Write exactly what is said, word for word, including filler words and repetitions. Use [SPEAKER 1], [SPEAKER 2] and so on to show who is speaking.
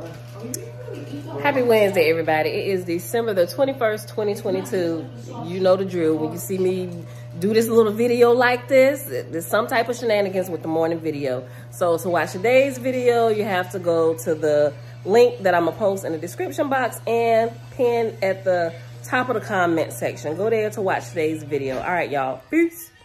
[SPEAKER 1] Happy Wednesday, everybody. It is December the twenty-first, twenty twenty-two. You know the drill. When you see me do this little video like this, there's some type of shenanigans with the morning video. So to watch today's video, you have to go to the link that I'm gonna post in the description box and pin at the top of the comment section. Go there to watch today's video. All right, y'all. Peace.